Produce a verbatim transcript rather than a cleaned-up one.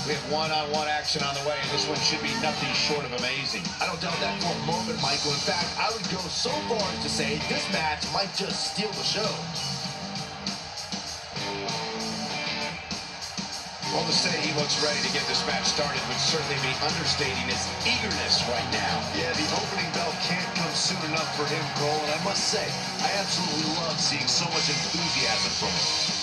We have one-on-one action on the way, and this one should be nothing short of amazing. I don't doubt that for a moment, Michael. In fact, I would go so far as to say this match might just steal the show. Well, to say he looks ready to get this match started would certainly be understating his eagerness right now. Yeah, the opening bell can't come soon enough for him, Cole, and I must say, I absolutely love seeing so much enthusiasm from him.